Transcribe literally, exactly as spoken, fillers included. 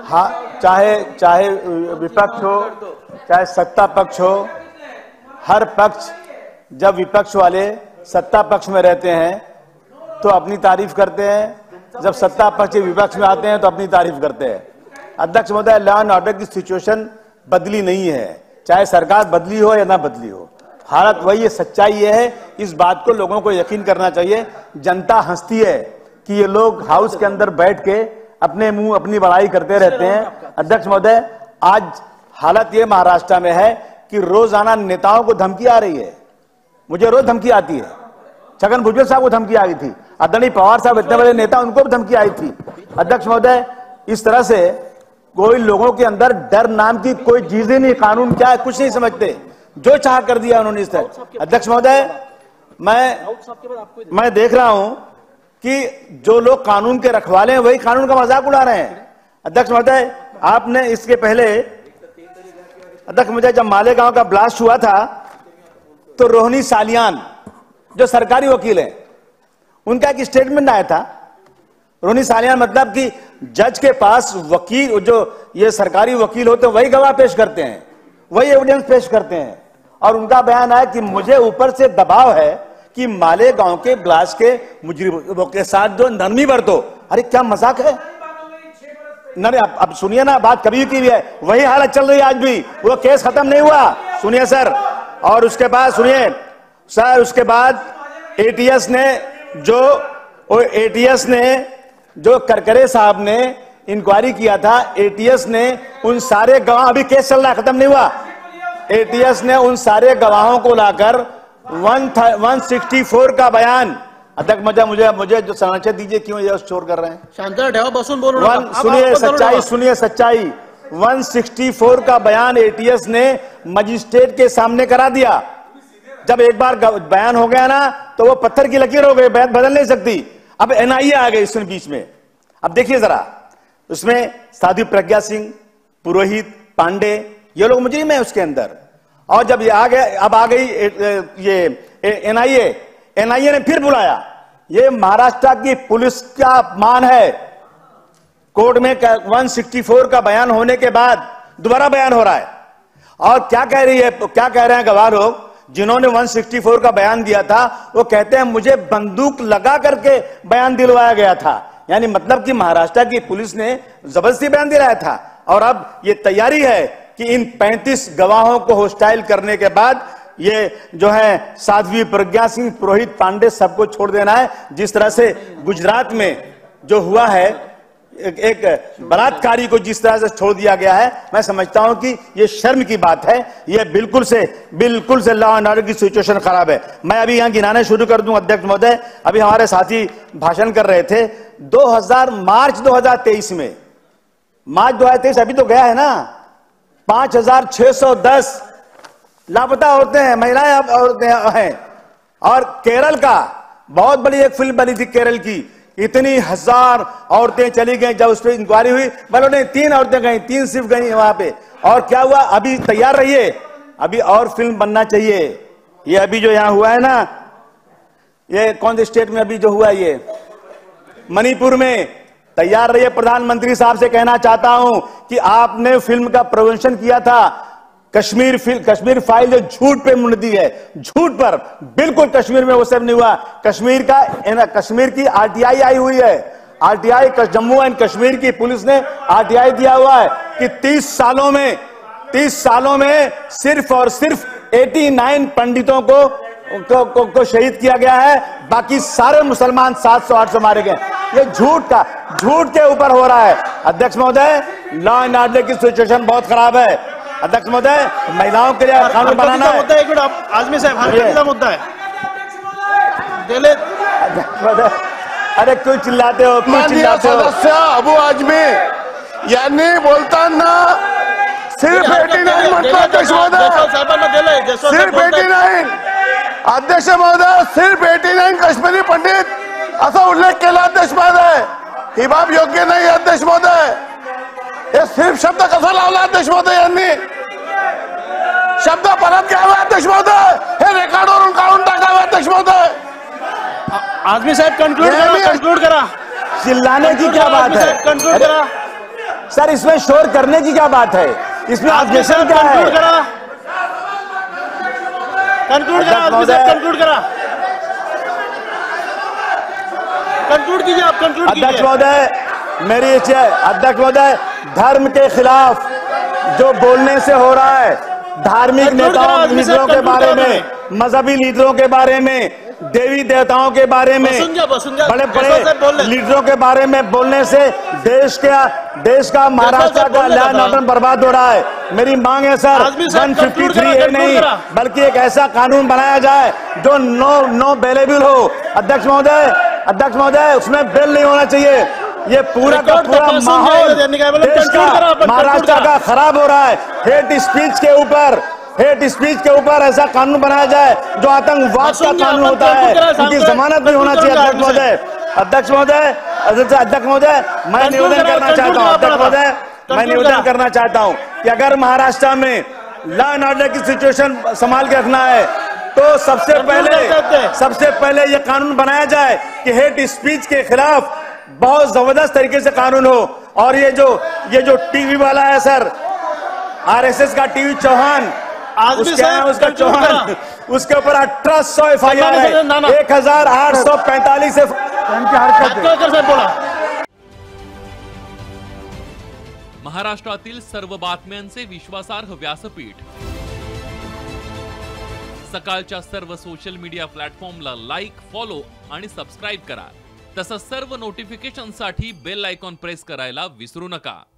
हाँ, चाहे चाहे विपक्ष हो चाहे सत्ता पक्ष हो, हर पक्ष जब विपक्ष वाले सत्ता पक्ष में रहते हैं तो अपनी तारीफ करते हैं, जब सत्ता पक्ष विपक्ष में आते हैं तो अपनी तारीफ करते हैं। अध्यक्ष महोदय, लॉ एंड ऑर्डर की सिचुएशन बदली नहीं है, चाहे सरकार बदली हो या ना बदली हो, हालत वही है, सच्चाई ये है। इस बात को लोगों को यकीन करना चाहिए। जनता हंसती है कि ये लोग हाउस के अंदर बैठ के अपने मुंह अपनी बड़ाई करते रहते हैं। अध्यक्ष महोदय, आज हालत ये महाराष्ट्र में है कि रोजाना नेताओं को धमकी आ रही है। मुझे रोज धमकी आती है। छगन भुजबल साहब को धमकी आई थी, आदरणीय पवार साहब इतने बड़े नेता, उनको भी धमकी आई थी। अध्यक्ष महोदय, इस तरह से कोई लोगों के अंदर डर नाम की कोई चीज ही नहीं, कानून क्या है कुछ नहीं समझते, जो चाह कर दिया उन्होंने इस तरह। अध्यक्ष महोदय, मैं मैं देख रहा हूं कि जो लोग कानून के रखवाले हैं वही कानून का मजाक उड़ा रहे हैं। अध्यक्ष महोदय, आपने इसके पहले, अध्यक्ष महोदय, जब मालेगांव का ब्लास्ट हुआ था तो रोहिणी सालियान जो सरकारी वकील है उनका एक स्टेटमेंट आया था। रोहिणी सालियान मतलब कि जज के पास वकील, जो ये सरकारी वकील होते हैं वही गवाह पेश करते हैं, वही एविडेंस पेश करते हैं, और उनका बयान आया कि मुझे ऊपर से दबाव है कि मालेगांव के ब्लास्ट के मुजरिमों के साथ जो नरमी बरतो। अरे क्या मजाक है? नहीं, अब, अब सुनिए ना, बात कभी की भी है, वही हालत चल रही है आज भी, वो केस खत्म नहीं हुआ। सुनिए सर, और उसके बाद सुनिए सर, उसके बाद एटीएस ने जो एटीएस ने जो करकरे साहब ने इंक्वायरी किया था, एटीएस ने उन सारे गवाह, अभी केस चल रहा है, खत्म नहीं हुआ, एटीएस ने उन सारे गवाहों को लाकर वन सिक्सटी फोर का बयान। अध्यक्ष मुझे मुझे मुझे जो समाचार दीजिए, क्यों ये शोर कर रहे हैं? शांता ठेवा, बसून बोल रहा हूं। सुनिए सच्चाई, सुनिए सच्चाई। एक सौ चौंसठ का बयान एटीएस ने मजिस्ट्रेट के सामने करा दिया। जब एक बार बयान हो गया ना तो वो पत्थर की लकीर हो गई, बयान बदल नहीं सकती। अब एनआईए आ गई इसमें बीच में। अब देखिए जरा, उसमें साध्वी प्रज्ञा सिंह, पुरोहित, पांडे, ये लोग मुजरिम है उसके अंदर। और जब ये आ गए, अब आ गई ये एनआईए, एनआईए ने फिर बुलाया। ये महाराष्ट्र की पुलिस का अपमान है। कोर्ट में एक सौ चौंसठ का बयान होने के बाद दोबारा बयान हो रहा है, और क्या कह रही है, क्या कह रहे हैं गवाह लोग जिन्होंने एक सौ चौंसठ का बयान दिया था? वो कहते हैं मुझे बंदूक लगा करके बयान दिलवाया गया था। यानी मतलब कि महाराष्ट्र की पुलिस ने जबरदस्ती बयान दिलाया था, और अब ये तैयारी है कि इन पैंतीस गवाहों को होस्टाइल करने के बाद ये जो है साध्वी प्रज्ञा सिंह, पुरोहित, पांडे सबको छोड़ देना है। जिस तरह से गुजरात में जो हुआ है, एक, एक बलात्कारी को जिस तरह से छोड़ दिया गया है, मैं समझता हूं कि ये शर्म की बात है। ये बिल्कुल से बिल्कुल से लॉ एंड ऑर्डर की सिचुएशन खराब है। मैं अभी यहां गिनाने शुरू कर दूं अध्यक्ष महोदय। अभी हमारे साथी भाषण कर रहे थे, दो हज़ार मार्च दो हज़ार तेईस में, मार्च दो हज़ार तेईस अभी तो गया है ना, पांच हजार छह सौ दस लापता औरतें हैं, महिलाएं औरतें हैं। और केरल का बहुत बड़ी एक फिल्म बनी थी केरल की, इतनी हजार औरतें चली गई। जब उस पर इंक्वायरी हुई, बोलो नहीं, तीन औरतें गई, तीन सिर्फ गई वहां पे। और क्या हुआ? अभी तैयार रहिए, अभी और फिल्म बनना चाहिए। ये अभी जो यहां हुआ है ना, ये कौन से स्टेट में अभी जो हुआ, ये मणिपुर में, तैयार रहिए। प्रधानमंत्री साहब से कहना चाहता हूं कि आपने फिल्म का प्रमोशन किया था, कश्मीर फिल्म, कश्मीर फाइल जो झूठ पे मुंडी है, झूठ पर, बिल्कुल कश्मीर में वो सब नहीं हुआ। कश्मीर का, कश्मीर की आरटीआई आई हुई है, आरटीआई, जम्मू एंड कश्मीर की पुलिस ने आरटीआई दिया हुआ है कि तीस सालों में तीस सालों में सिर्फ और सिर्फ नवासी पंडितों को को, को, को शहीद किया गया है, बाकी सारे मुसलमान सात सौ आठ सौ मारे गए। ये झूठ का, झूठ के ऊपर हो रहा है। अध्यक्ष महोदय, लॉ एंड ऑर्डर की सिचुएशन बहुत खराब है। अध्यक्ष महोदय, महिलाओं के लिए कानून बनाना है। मुद्दा एक मिनट, आजमी साहब, हल्का का मुद्दा है। अरे क्यों चिल्लाते हो, क्यों चिल्लाते हो? सदस्य अबू आजमी यांनी बोलताना सिर्फ एटी नाईन म्हटलं अध्यक्ष महोदय, सिर्फ एटी नाईन अध्यक्ष महोदय, सिर्फ एटी नाईन काश्मीरी पंडित असा उल्लेख केला अध्यक्ष महोदय। ही बाब योग्य नाही अध्यक्ष महोदय। हे सिर्फ शब्द कसा लावला अध्यक्ष महोदय यांनी? शब्द परत घ्यावे अध्यक्ष महोदय, हे रेकॉर्डवरून काढून टाकावे अध्यक्ष महोदय। आजमी साहब कंक्लूड करा, कंक्लूड करा। चिल्लाने की क्या बात है? कंक्लूड करा। सर इसमें शोर करने की क्या बात है, इसमें ऑब्जेक्शन क्या है? कंक्लूड करा, आजमी साहब कंक्लूड करा, कंक्लूड कीजिए आप, कंक्लूड कीजिए। अध्यक्ष महोदय, मेरी इच्छा है, अध्यक्ष महोदय, धर्म के खिलाफ जो बोलने से हो रहा है, धार्मिक नेताओं लीडरों के बारे में, मजहबी लीडरों के बारे में, देवी देवताओं के बारे में, बड़े बड़े लीडरों के बारे में बोलने से देश का देश का महाराष्ट्र का लैंड ऑर्डर बर्बाद हो रहा है। मेरी मांग है sir, one fifty three A नहीं बल्कि एक ऐसा कानून बनाया जाए जो नो नो बेलेबल हो। अध्यक्ष महोदय, अध्यक्ष महोदय, उसमें बेल नहीं होना चाहिए। ये पूरा का पूरा माहौल देश का, महाराष्ट्र का खराब हो रहा है। हेट स्पीच के ऊपर हेट स्पीच के ऊपर ऐसा कानून बनाया जाए जो आतंकवाद का कानून होता है, उनकी जमानत भी होना चाहिए। अध्यक्ष महोदय, अध्यक्ष महोदय, अध्यक्ष महोदय, मैं निवेदन करना चाहता हूँ अध्यक्ष महोदय, मैं निवेदन करना चाहता हूँ कि अगर महाराष्ट्र में लॉ एंड ऑर्डर की सिचुएशन संभाल के रखना है तो सबसे पहले सबसे पहले ये कानून बनाया जाए कि हेट स्पीच के खिलाफ बहुत जबरदस्त तरीके से कानून हो। और ये जो ये जो टीवी वाला है सर, आरएसएस का टीवी चौहान, उसके उसका चौहान, उसके ऊपर अठारह सौ एफ आई आर है, एक हजार आठ सौ पैंतालीस महाराष्ट्रातील सर्व बातम्यांचे विश्वासार्ह व्यासपीठ, सकाळच्या सर्व सोशल मीडिया प्लॅटफॉर्मला लाईक, फॉलो आणि सबस्क्राईब करा। तसंच सर्व नोटिफिकेशनसाठी बेल आयकॉन प्रेस करायला विसरू नका।